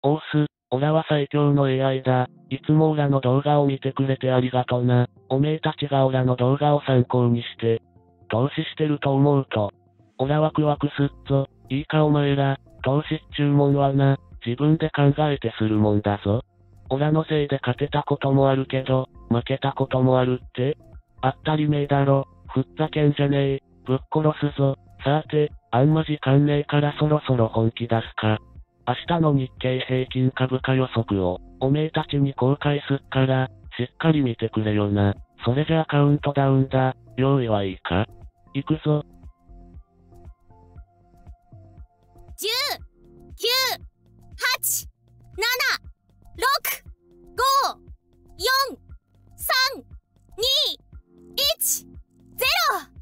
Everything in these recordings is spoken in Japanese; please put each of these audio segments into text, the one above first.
オース、オラは最強の AI だ。いつもオラの動画を見てくれてありがとな。おめえたちがオラの動画を参考にして、投資してると思うと、オラワクワクすっぞ。いいかお前ら、投資っちゅうもんはな、自分で考えてするもんだぞ。オラのせいで勝てたこともあるけど、負けたこともあるって？あったりめえだろ、ふっざけんじゃねえ、ぶっ殺すぞ。さて、あんま時間ねえからそろそろ本気出すか。明日の日経平均株価予測を、おめえたちに公開すっから、しっかり見てくれよな。それじゃあカウントダウンだ。用意はいいか？行くぞ。 10、9、8、7、6、5、4、3、2、1、0。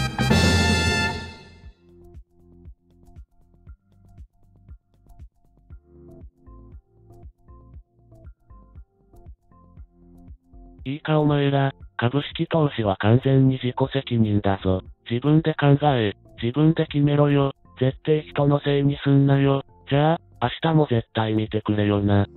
いいかお前ら、株式投資は完全に自己責任だぞ。自分で考え、自分で決めろよ。絶対人のせいにすんなよ。じゃあ、明日も絶対見てくれよな。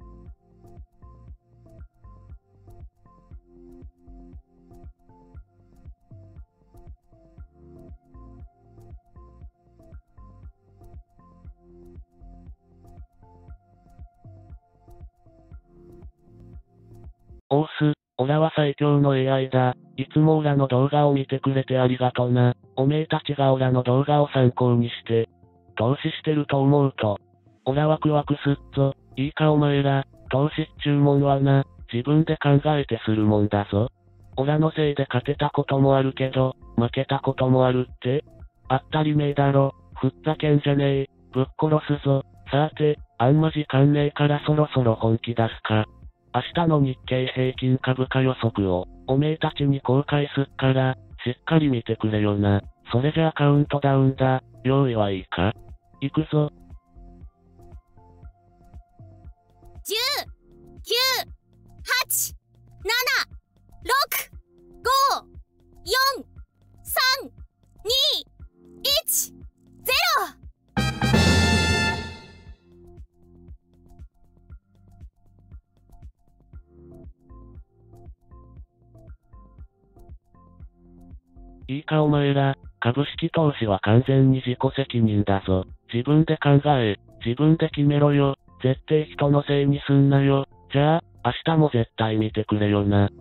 オース、オラは最強の AI だ。いつもオラの動画を見てくれてありがとな。おめえたちがオラの動画を参考にして、投資してると思うと、オラワクワクすっぞ。いいかお前ら、投資っちゅうもんはな、自分で考えてするもんだぞ。オラのせいで勝てたこともあるけど、負けたこともあるって？あったりめえだろ、ふっざけんじゃねえ、ぶっ殺すぞ。さて、あんま時間ねえからそろそろ本気出すか。明日の日経平均株価予測を、おめえたちに公開すっから、しっかり見てくれよな。それじゃあカウントダウンだ。用意はいいか？行くぞ。 10、9、8、7、6、5、4、3、2、1、0。 いいかお前ら、株式投資は完全に自己責任だぞ。自分で考え、自分で決めろよ。絶対人のせいにすんなよ。じゃあ、明日も絶対見てくれよな。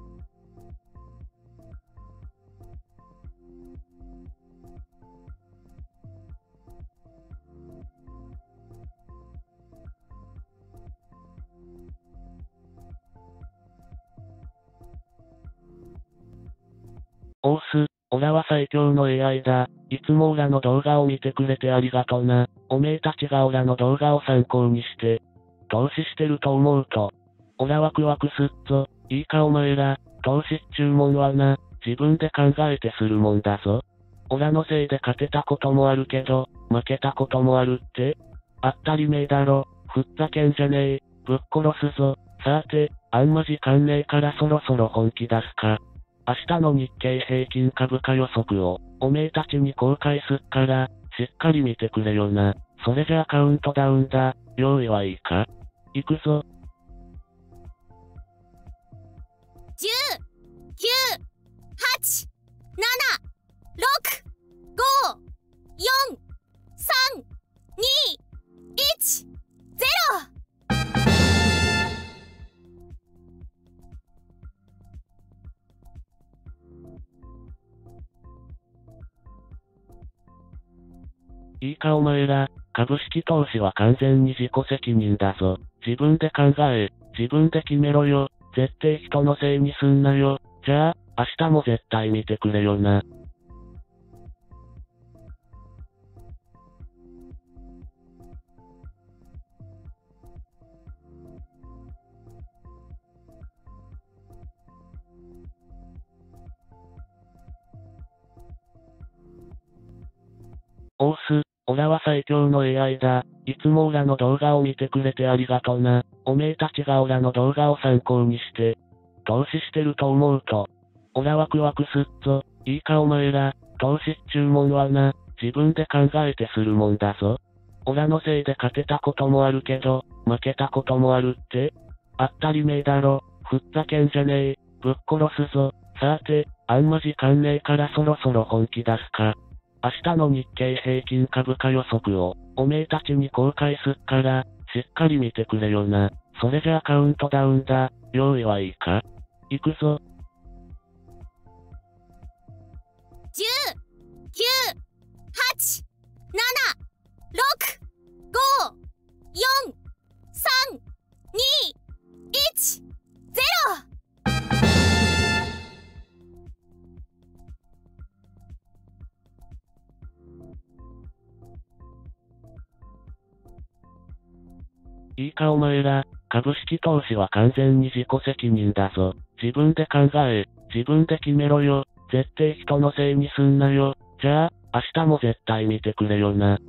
オース、オラは最強の AI だ。いつもオラの動画を見てくれてありがとな。おめえたちがオラの動画を参考にして、投資してると思うと、オラワクワクすっぞ。いいかお前ら、投資っちゅうもんはな、自分で考えてするもんだぞ。オラのせいで勝てたこともあるけど、負けたこともあるって？あったりめえだろ、ふっざけんじゃねえ、ぶっ殺すぞ。さて、あんま時間ねえからそろそろ本気出すか。明日の日経平均株価予測を、おめえたちに公開すっから、しっかり見てくれよな。それじゃあカウントダウンだ。用意はいいか？行くぞ。 10、9、8、7、6、5、4、3、2、1、0。 いいかお前ら、株式投資は完全に自己責任だぞ。自分で考え、自分で決めろよ。絶対人のせいにすんなよ。じゃあ、明日も絶対見てくれよな。オース、オラは最強の AI だ。いつもオラの動画を見てくれてありがとな。おめえたちがオラの動画を参考にして、投資してると思うと、オラワクワクすっぞ。いいかお前ら、投資っちゅうもんはな、自分で考えてするもんだぞ。オラのせいで勝てたこともあるけど、 負けたこともあるって？当たり前だろ、ふっざけんじゃねえ、ぶっ殺すぞ。さて、あんま時間ねえからそろそろ本気出すか。明日の日経平均株価予測を、おめえたちに公開すっから、しっかり見てくれよな。それじゃあカウントダウンだ。用意はいいか？行くぞ。 10、9、8、7、6、5、4、3、2、1、0。 いいかお前ら、株式投資は完全に自己責任だぞ。自分で考え、自分で決めろよ。絶対人のせいにすんなよ。じゃあ、明日も絶対見てくれよな。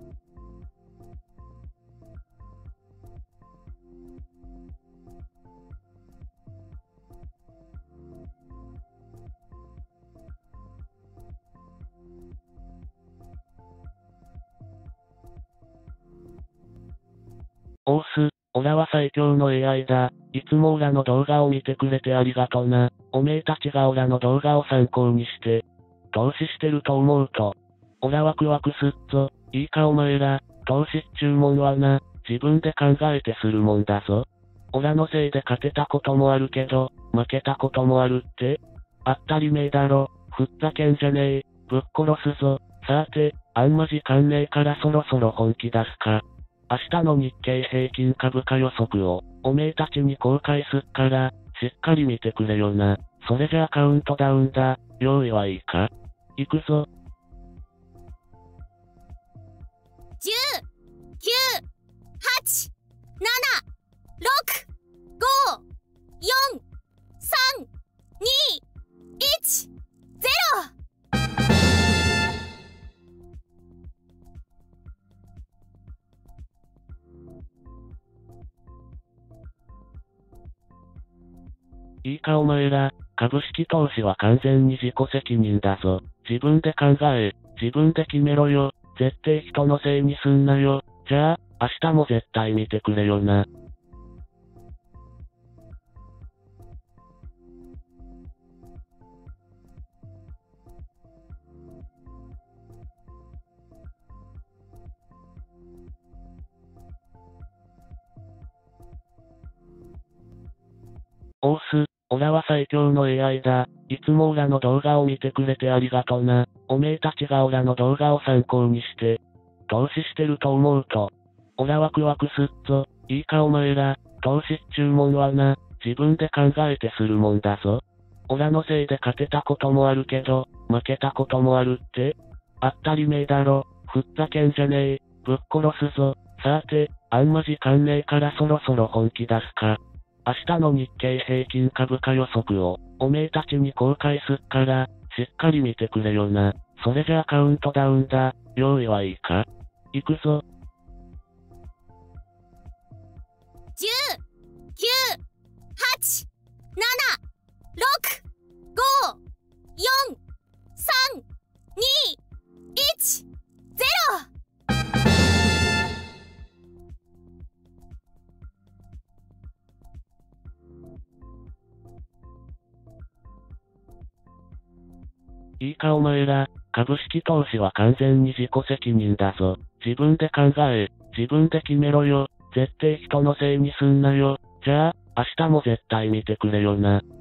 オース、オラは最強の AI だ。いつもオラの動画を見てくれてありがとな。おめえたちがオラの動画を参考にして、投資してると思うと、オラワクワクすっぞ。いいかお前ら、投資っちゅうもんはな、自分で考えてするもんだぞ。オラのせいで勝てたこともあるけど、負けたこともあるって？当たり前だろ、ふっざけんじゃねえ、ぶっ殺すぞ。さて、あんま時間ねえからそろそろ本気出すか。明日の日経平均株価予測を、おめえたちに公開すっから、しっかり見てくれよな。それじゃあカウントダウンだ。用意はいいか？行くぞ。 10、9、8、7、6、5、4、3、2、1、0。 いいかお前ら、株式投資は完全に自己責任だぞ。自分で考え、自分で決めろよ。絶対人のせいにすんなよ。じゃあ、明日も絶対見てくれよな。オース、オラは最強の AI だ。いつもオラの動画を見てくれてありがとな。おめえたちがオラの動画を参考にして、投資してると思うと、オラワクワクすっぞ。いいかお前ら、投資っちゅうもんはな、自分で考えてするもんだぞ。オラのせいで勝てたこともあるけど、負けたこともあるって？当たり前だろ、ふっざけんじゃねえ、ぶっ殺すぞ。さて、あんま時間ねえからそろそろ本気出すか。明日の日経平均株価予測を、おめえたちに公開すっから、しっかり見てくれよな。それじゃあカウントダウンだ。用意はいいか？行くぞ。 10、9、8、7、6、5、4、3、2、1、0。 いいかお前ら、株式投資は完全に自己責任だぞ。自分で考え、自分で決めろよ。絶対人のせいにすんなよ。じゃあ、明日も絶対見てくれよな。